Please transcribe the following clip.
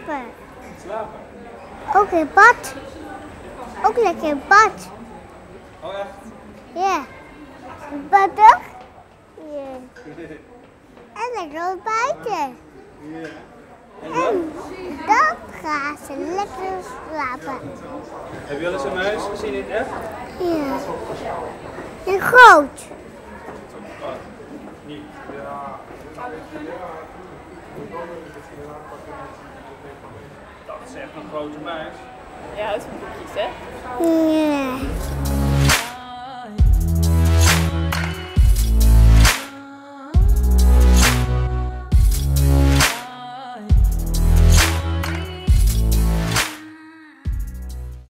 slapen. Slapen? Ook in bad. Ook lekker in bad. Oh echt? Ja. In bad toch? Ja. En lekker ontbijten. Ja. En dan gaan ze lekker slapen. Heb je wel eens een muis gezien in het echt? Ja. En groot. Niet. Dat is echt een grote muis. Ja, houdt van boekjes, hè? Ja.